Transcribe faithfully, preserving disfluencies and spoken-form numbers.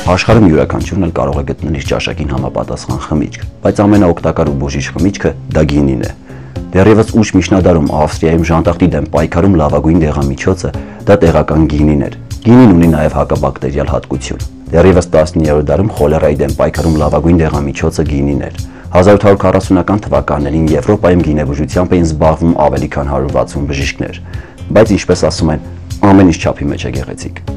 Աշխարհում յուրաքանչյուրն էլ կարող է գտնել իր ճաշակին համապատասխան խմիչք, բայց ամենաօգտակար ու բուժիչ խմիչքը դա գինին է։ Դեռևս ուշ միջնադարում Ավստրիայում ժանտախտի դեմ պայքարում լավագույն դեղամիջոցը դա տեղական գինին էր։ Գինին ունի նաև հակաբակտերիալ հատկություն։ Դեռևս տասնիններորդ դարում խոլերայի դեմ պայքարում լավագույն դեղամիջոցը գինին էր։ հազար ութ հարյուր քառասունական թվականներին Եվրոպայում գինեբուժությամբ էին զբաղվում ավելի քան հարյուր վաթսուն բժիշկներ, բայց ինչպես ասում են, ամեն ինչ չափի մեջ է գեղեցիկ։